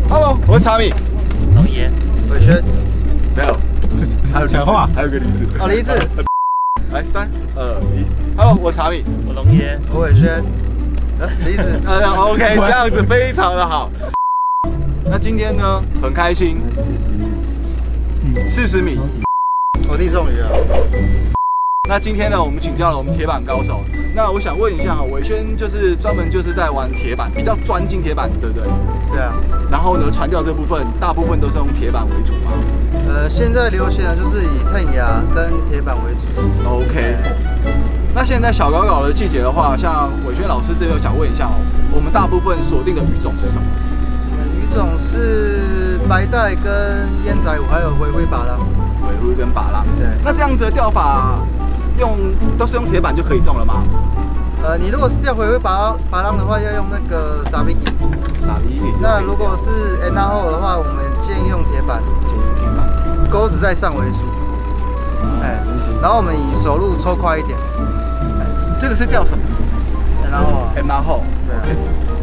Hello， 我是查米。 龙爷。 伟轩。 没有， 还有讲话， 还有个梨子。 哦，梨子。 来，3、2、1。Hello， 我是查米。 我龙爷。 我伟轩。梨子。 OK， 这样子非常的好。那今天呢，很开心。40米。 我弟终于了。 那今天呢，我们请教了我们铁板高手。那我想问一下，伟轩就是专门就是在玩铁板，比较专精铁板，对不对？ 对啊。然后呢，传教这部分大部分都是用铁板为主嘛。 现在流行的就是以碳牙跟铁板为主。 OK。那现在小搞搞的季节的话，像伟轩老师这边想问一下哦，我们大部分锁定的鱼种是什么？ 鱼种是白带跟烟仔虎，还有回灰巴浪。 回灰跟巴浪。对。那这样子的钓法，都是用铁板就可以中了吗？ 你如果是钓回灰巴浪的话，要用那个沙比吉。那如果是 N 后的话，我们建议用铁板。钩子在上为主。然后我们以手路抽快一点。 这个是钓什么 ？N 后。对。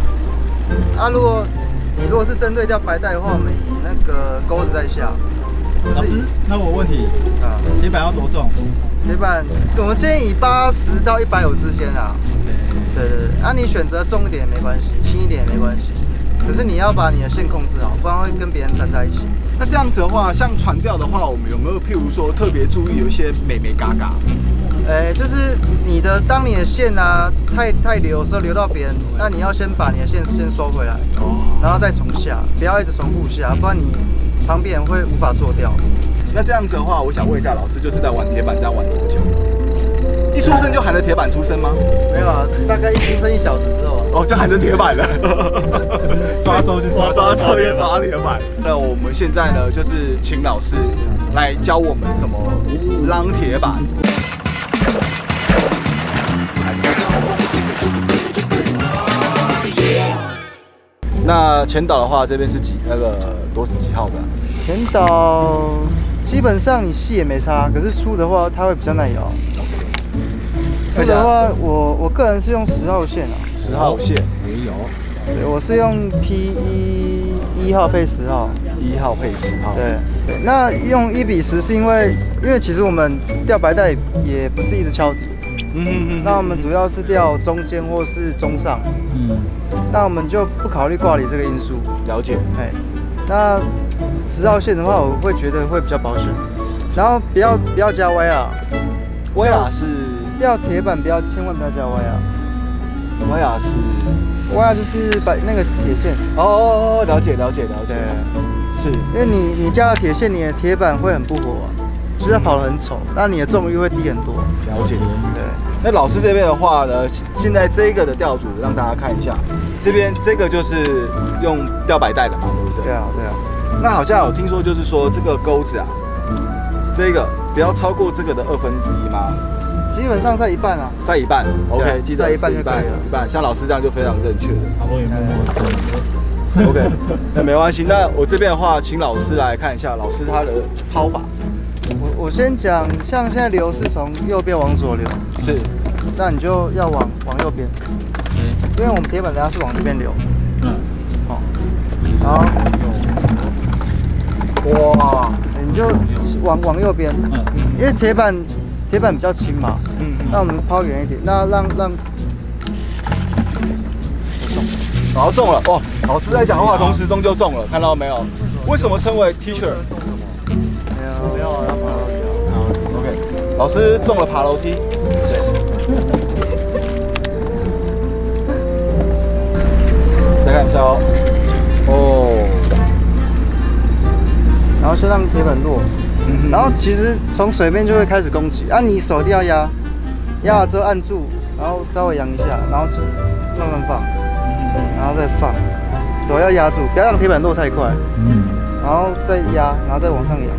如果是针对钓白带的话，我们以那个钩子在下。 老师，那我问题铁板要多重？ 铁板我们建议以80到150之间啊。对。你选择重一点也没关系，轻一点也没关系。可是你要把你的线控制好，不然会跟别人缠在一起。 那这样子的话，像船钓的话，我们有没有譬如说特别注意有一些美嘎嘎？ 就是当你的线太流的时候流到别人，那你要先把你的线先收回来，然后再重下，不要一直重复下，不然你旁边人会无法做钓。 那这样子的话，我想问一下老师，就是在玩铁板这样玩多久？一出生就含着铁板出生吗？ 没有啊，大概一出生1小时之后， 就含着铁板了。 抓周就抓铁板。那我们现在呢，就是请老师来教我们怎么浪铁板。那前导的话，这边是多是几号的？ 前导基本上你细也没差，可是粗的话它会比较耐摇。粗的话，我个人是用10号线啊。 10号线也有。 对，我是用 P1号配10号。 1号配10号。 对。那用1:10是因为其实我们钓白带也不是一直敲底。那我们主要是钓中间或是中上。那我们就不考虑挂里这个因素。 了解。 那10号线的话，我会觉得会比较保险。然后不要加歪啊。 歪啊是钓铁板千万不要加歪啊。 歪啊就是把那个铁线。 了解。是。 因为你加了铁线，你的铁板会很不活，就是它跑得很丑，那你的重率会低很多。 了解。 对。 那老师这边的话呢，现在这个的钓组让大家看一下，这边这个就是用钓白带的嘛，对不对？ 对啊。 那好像有听说就是说这个钩子啊，这个不要超过这个的1/2吗？ 基本上在一半啊。 在一半 ，OK， 记得在一半就可以了。 一半，像老师这样就非常正确的。 我也默默 OK， 那没关系。那我这边的话，请老师来看一下老师他的抛法。 我先讲，像现在流是从右边往左流， 是， 那你就要往右边，因为我们铁板它是往这边流，然后，哇，你就往右边，因为铁板比较轻嘛，那我们抛远一点，那让然后中了哦，老师在讲话同时中就中了，看到没有？为什么称为 teacher？ 没有，让爬楼梯。 OK， 老师中了爬楼梯。对。再看一下哦。 然后先让铁板落，然后其实从水面就会开始攻击，你手一定要压了之后按住，然后稍微扬一下，然后慢慢放，然后再放，手要压住，不要让铁板落太快，然后再压，然后再往上扬，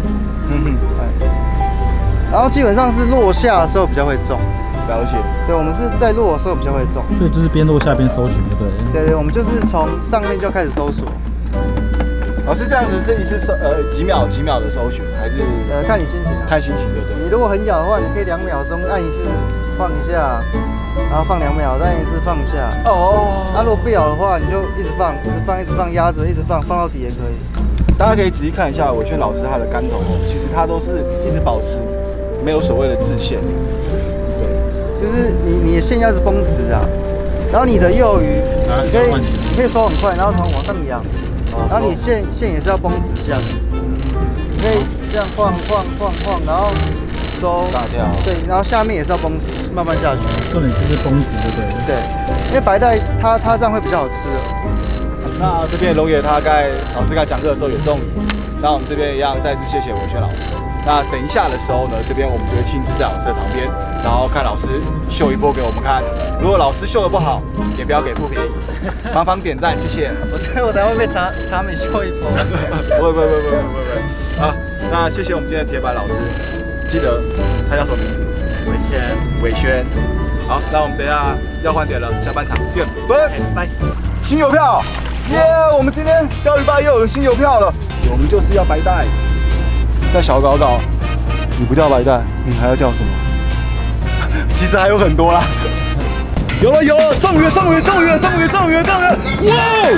然后基本上是落下的时候比较会中。 了解。 对，我们是在落的时候比较会中。 所以就是边落下边搜寻，对不对？ 对，我们就是从上面就开始搜索。 老师这样子是一次几秒的搜寻，还是看你心情啊。 看心情对不对？ 你如果很咬的话，你可以2秒钟按一次， 放一下，然后放2秒，再一次放下。 哦。 那如果不咬的话，你就一直放，一直放，一直放，压着，一直放，放到底也可以。 大家可以仔细看一下伟轩老师他的竿头哦，其实他都是一直保持没有所谓的自线。对， 就是你的线要是绷直啊，然后你的幼鱼，你可以收很快，然后从往上扬，然后你线也是要绷直这样。你可以这样晃，然后收打掉。 对，然后下面也是要绷直，慢慢下去。 重点就是绷直，对不对？ 对，因为白带它这样会比较好吃的。 那这边龙爷他老师刚才讲课的时候有中鱼，那我们这边一样再次谢谢伟轩老师。那等一下的时候呢，这边我们就会亲自在老师的旁边，然后看老师秀一波给我们看。如果老师秀的不好，也不要给负评，帮忙点赞，谢谢。 我觉得我等下会被茶美秀一波。 不会。好，那谢谢我们今天的铁板老师，记得他叫什么名字？伟轩。好，那我们等一下要换点了，下半场见，拜。新邮票。耶！我们今天钓鱼吧又有新邮票了，我们就是要白带。在小岛岛，你不钓白带，你还要钓什么？其实还有很多啦。有了，中鱼！哇！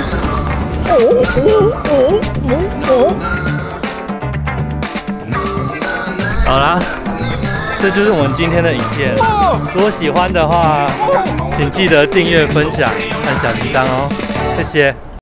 好啦，这就是我们今天的影片。如果喜欢的话，请记得订阅、分享、按小铃铛哦，谢谢。